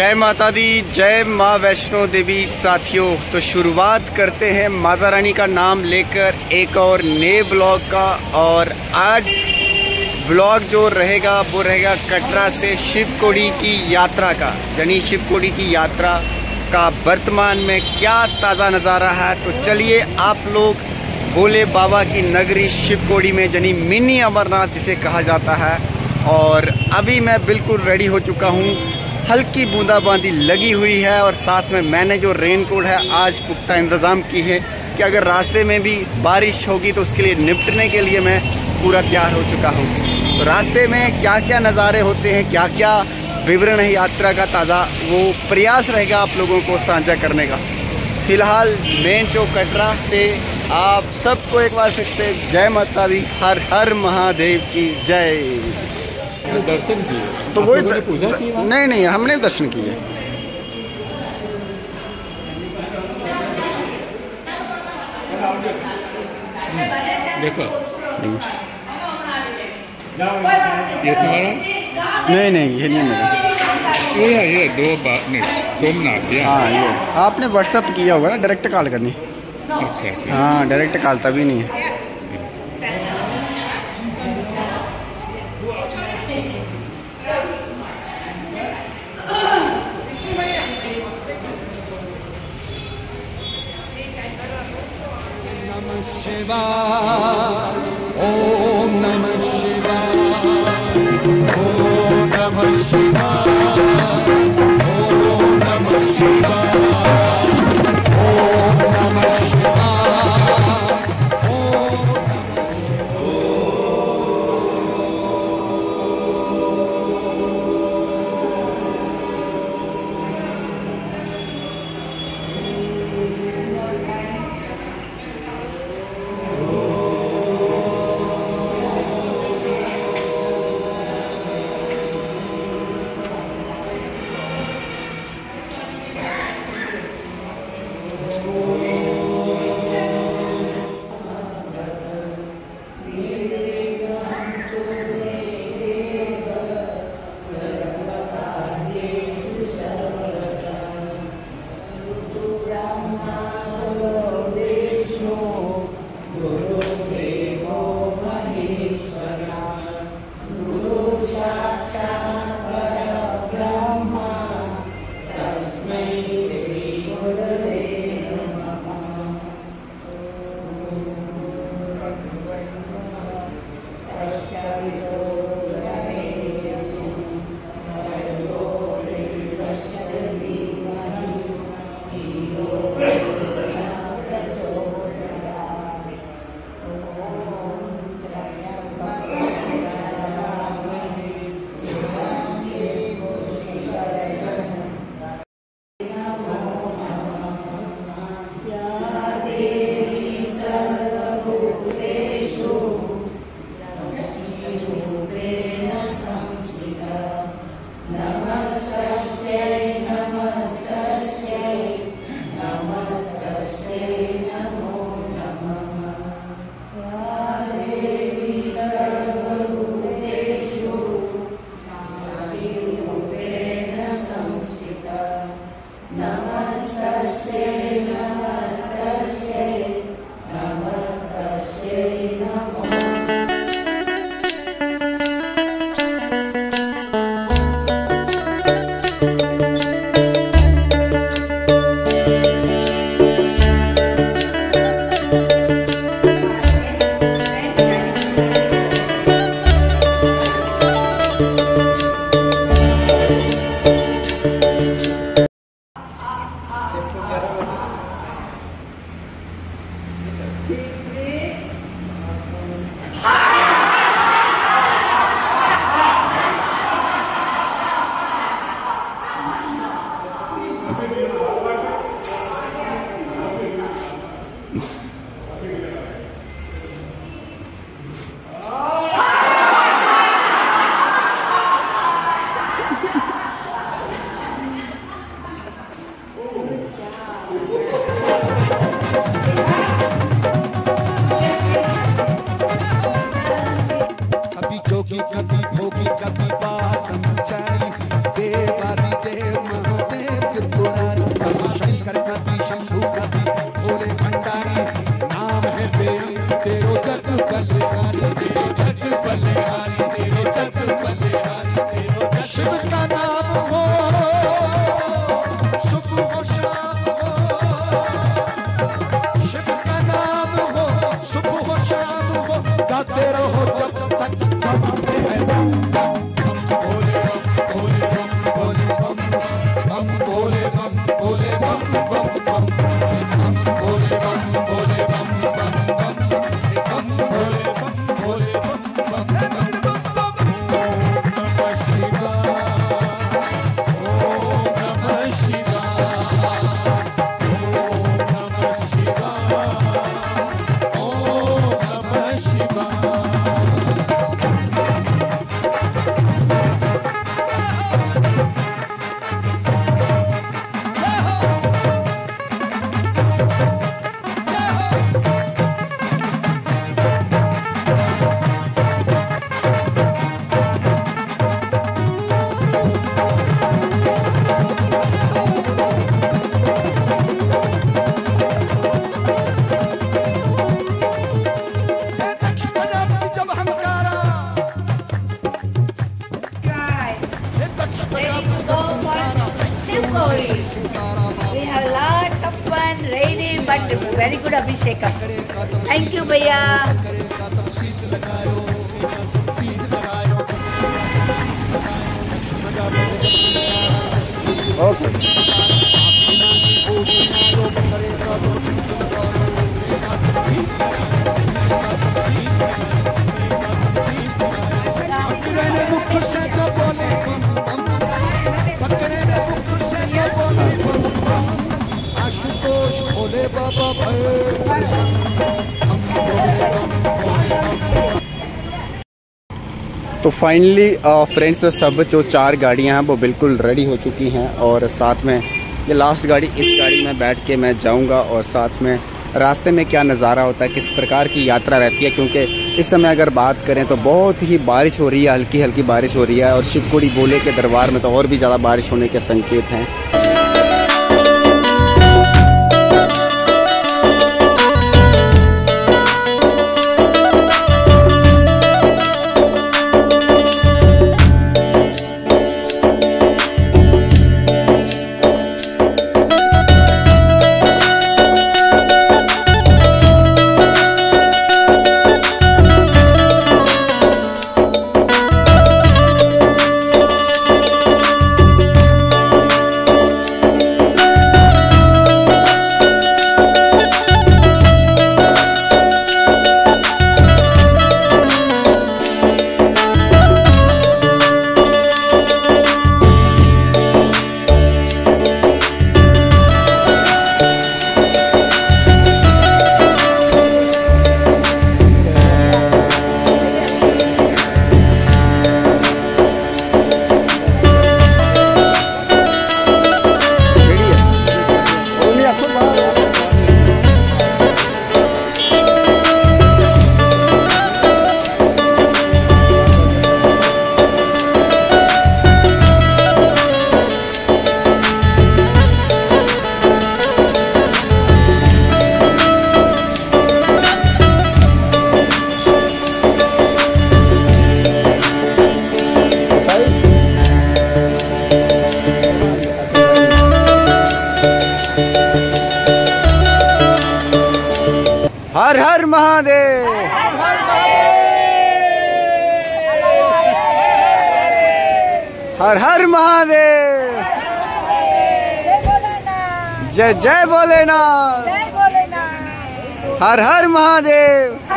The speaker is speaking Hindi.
जय माता दी, जय माँ वैष्णो देवी। साथियों, तो शुरुआत करते हैं माता रानी का नाम लेकर एक और नए ब्लॉग का। और आज ब्लॉग जो रहेगा वो रहेगा कटरा से शिवखोड़ी की यात्रा का। यानी शिवखोड़ी की यात्रा का वर्तमान में क्या ताज़ा नज़ारा है, तो चलिए आप लोग भोले बाबा की नगरी शिवखोड़ी में, यानी मिनी अमरनाथ जिसे कहा जाता है। और अभी मैं बिल्कुल रेडी हो चुका हूँ। हल्की बूंदाबांदी लगी हुई है और साथ में मैंने जो रेनकोट है आज पुख्ता इंतज़ाम की है कि अगर रास्ते में भी बारिश होगी तो उसके लिए निपटने के लिए मैं पूरा तैयार हो चुका हूँ। तो रास्ते में क्या क्या नज़ारे होते हैं, क्या क्या विवरण है यात्रा का ताज़ा, वो प्रयास रहेगा आप लोगों को साझा करने का। फिलहाल मेन चौक कटरा से आप सबको एक बार फिर से जय माता दी, हर हर महादेव की जय। दर्शन किए तो वही पूजा की? नहीं, हमने दर्शन किए। देखो ये तुम्हारा? नहीं, ये नहीं मेरा। ये दो बात नहीं, सोमनाथ। हाँ, ये आपने व्हाट्सअप किया होगा ना, डायरेक्ट कॉल करनी। अच्छा। हाँ, डायरेक्ट कॉल तभी नहीं है। शिवाय, ओम नमः शिवाय, ओम नमः शिवाय, ओम नमः शिवाय, ओम नमः शिवाय, थैंक यू भैया। तो फाइनली फ्रेंड्स सब जो 4 गाड़ियां हैं वो बिल्कुल रेडी हो चुकी हैं और साथ में ये लास्ट गाड़ी, इस गाड़ी में बैठ के मैं जाऊंगा और साथ में रास्ते में क्या नज़ारा होता है, किस प्रकार की यात्रा रहती है, क्योंकि इस समय अगर बात करें तो बहुत ही बारिश हो रही है, हल्की हल्की बारिश हो रही है और शिवखोड़ी बोले के दरबार में तो और भी ज़्यादा बारिश होने के संकेत हैं। हर हर महादेव। हर हर महादेव। जय जय भोलेनाथ। हर हर महादेव।